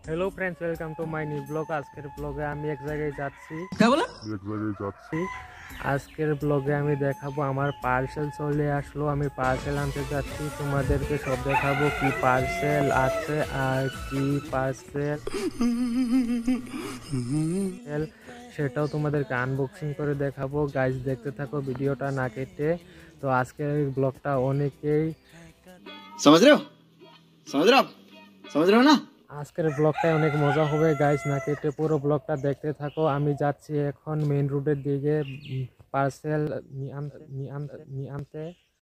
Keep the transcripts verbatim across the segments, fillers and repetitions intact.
Hello friends, welcome to my new blog. আজকের ব্লগে আমি এক জায়গায় যাচ্ছি। क्या बोला? এক জায়গায় যাচ্ছি। আজকের ব্লগে আমি দেখাবো আমার পার্সেল চলে আসলো, আমি পার্সেল আনতে যাচ্ছি। তোমাদেরকে সব দেখাবো কি পার্সেল আছে আর কি পার্সেল সেটাও তোমাদেরকে আনবক্সিং করে দেখাবো। গাইস দেখতে থাকো, ভিডিওটা না কেটে। তো আজকের এই ব্লগটা অনেকেই समझ रहे हो समझ रहे हो आप समझ रहे हो ना। আজকের ব্লগটায় অনেক মজা হবে। গাইস না কেটে পুরো ব্লগটা দেখতে থাকো। আমি যাচ্ছি এখন মেইন রোডের দিকে পার্সেল নিয়ে আনতে।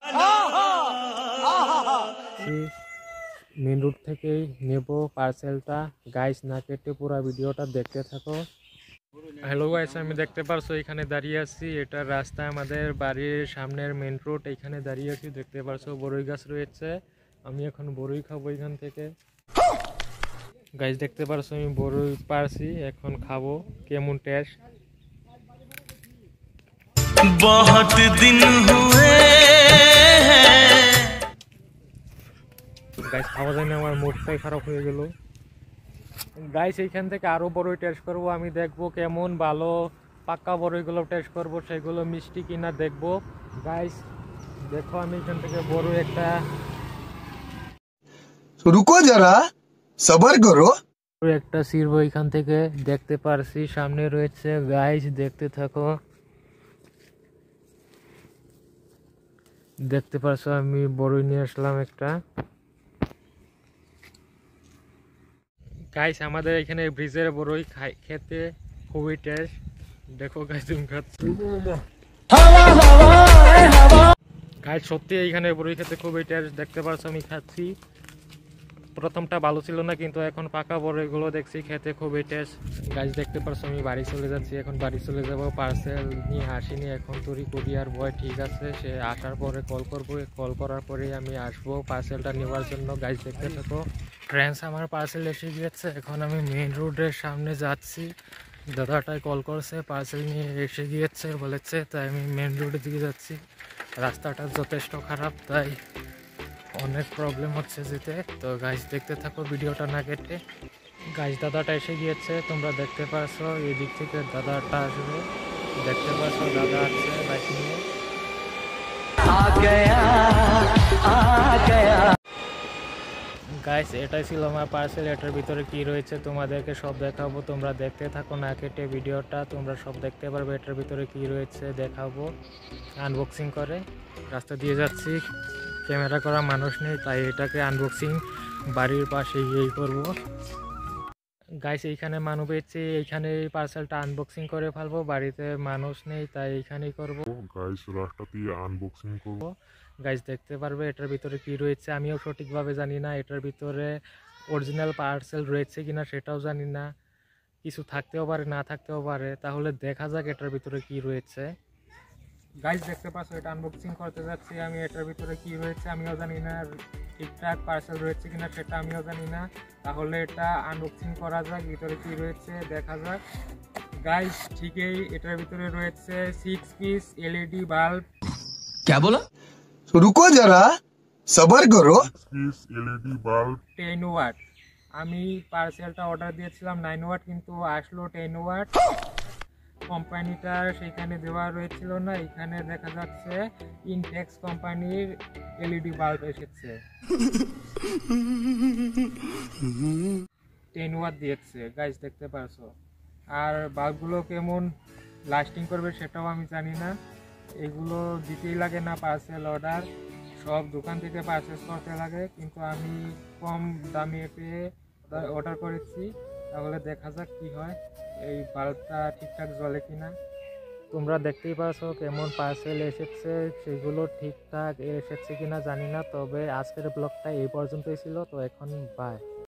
মেইন রোড থেকেই নেব পার্সেলটা। গাইস না কেটে পুরো ভিডিওটা দেখতে থাকো। হ্যালো গাইস, আমি দেখতে পারছো এখানে দাঁড়িয়ে আছি। এটা রাস্তা, আমাদের বাড়ির সামনের মেইন রোড। এখানে দাঁড়িয়ে আছি, দেখতে পারছো বড়ই গাছ রয়েছে। আমি এখন বড়ই খাবো এখান থেকে। গাইস দেখতে পারছো আমি বড়ই পারছি, এখন খাবো। কেমন টেস্ট। बहुत दिन हुए গাইস খাওয়া যায় না, আমার মুখটাই খারাপ হয়ে গেল। গাইস এইখান থেকে আরো বড়ই টেস্ট করব আমি, দেখবো কেমন ভালো। পাকা বড়ইগুলো টেস্ট করব, সেগুলো মিষ্টি কিনা দেখবো। গাইস দেখো আমি এখান থেকে বড় একটা रुको जरा सबर करो। একটা ছিড়বো এখান থেকে, দেখতে পারছি সামনে রয়েছে। গাইস দেখতে থাকো, দেখতে পারছো আমি বড়ই নিয়ে আসলাম একটা। গাইস আমাদের এখানে ব্রিজের বড়ই খাই খেতে খুবই টেস্ট। দেখো গাইস তুমি খাচ্ছি। গাইস সত্যি এইখানে বড়ই খেতে খুবই টেস্ট, দেখতে পারছো আমি খাচ্ছি। প্রথমটা ভালো ছিল না, কিন্তু এখন পাকা বড়ইগুলো দেখছি খেতে খুবই টেস্ট। গাইস দেখতে পারছো আমি বাড়ি চলে যাচ্ছি, এখন বাড়ি চলে যাব। পার্সেল নিয়ে আসিনি এখন, তোরই কুরিয়ার বয় ঠিক আছে, সে আসার পরে কল করবো। কল করার পরেই আমি আসবো পার্সেলটা নেওয়ার জন্য। গাইস দেখতে থাকো। ফ্রেন্ডস আমার পার্সেল এসে গিয়েছে, এখন আমি মেইন রোডের সামনে যাচ্ছি। দাদাটাই কল করছে, পার্সেল নিয়ে এসে গিয়েছে বলেছে, তাই আমি মেইন রোডের দিকে যাচ্ছি। রাস্তাটা যথেষ্ট খারাপ, তাই অনেক প্রবলেম হচ্ছে যেতে। তো গাইস দেখতে থাকো ভিডিওটা না কেটে। গাইস দাদাটা এসে গিয়েছে, তোমরা দেখতে পাচ্ছো এই দিক থেকে দাদাটা আসবে। দেখতে পাচ্ছো দাদা আছে বাইক নিয়ে। গাইস এটাই ছিল আমার পার্সেল। এটার ভিতরে কি রয়েছে তোমাদেরকে সব দেখাবো, তোমরা দেখতে থাকো না কেটে ভিডিওটা। তোমরা সব দেখতে পারবে এটার ভিতরে কি রয়েছে, দেখাবো আনবক্সিং করে। রাস্তা দিয়ে যাচ্ছি, ক্যামেরা করা মানুষ নেই, তাই এটাকে আনবক্সিং বাড়ির পাশে গিয়েই করবো। গাইস এইখানে মানুষ পেয়েছি, এইখানে এই পার্সেলটা আনবক্সিং করে ফেলবো। বাড়িতে মানুষ নেই, তাই এইখানেই করবো। গাইস রাস্তা দিয়ে আনবক্সিং করব। গাইস দেখতে পারবে এটার ভিতরে কি রয়েছে, আমিও সঠিকভাবে জানি না। এটার ভিতরে অরিজিনাল পার্সেল রয়েছে কিনা সেটাও জানি না, কিছু থাকতেও পারে না থাকতেও পারে। তাহলে দেখা যাক এটার ভিতরে কি রয়েছে। গাইস দেখতে পাচ্ছ এটা আনবক্সিং করতে যাচ্ছি আমি। এটার ভিতরে কি রয়েছে আমিও জানি না, ঠিকঠাক পার্সেল রয়েছে কিনা সেটা আমিও জানি না। তাহলে এটা আনবক্সিং করা যাক, ভিতরে কি রয়েছে দেখা যাক। গাইস ঠিকই এটার ভিতরে রয়েছে সিক্স পিস এলইডি বাল্ব। क्या बोला? रुको जरा सबर करो। Piece LED bulb ten watt. আমি পার্সেলটা অর্ডার দিয়েছিলাম নাইন ওয়াট, কিন্তু আসলো টেন ওয়াট। কোম্পানিটা সেখানে দেওয়া রয়েছিল না, এখানে দেখা যাচ্ছে ইনটেক্স কোম্পানির এলইডি বাল্ব এসেছে। টেন ওয়াট দিয়েছে গাইস দেখতে পারছো। আর বাল্বগুলো কেমন লাস্টিং করবে সেটাও আমি জানি না। এগুলো দিতেই লাগে না পার্সেল অর্ডার, সব দোকান থেকে পারচেস করতে লাগে, কিন্তু আমি কম দামে পেয়ে অর্ডার করেছি। তাহলে দেখা যাক কি হয়, এই বাল্বটা ঠিকঠাক জ্বলে কিনা। তোমরা দেখতেই পাচ্ছ কেমন পার্সেল এসেছে, সেগুলো ঠিকঠাক এসেছে কিনা জানি না। তবে আজকের ব্লগটা এই পর্যন্তই ছিল, তো এখন বাই।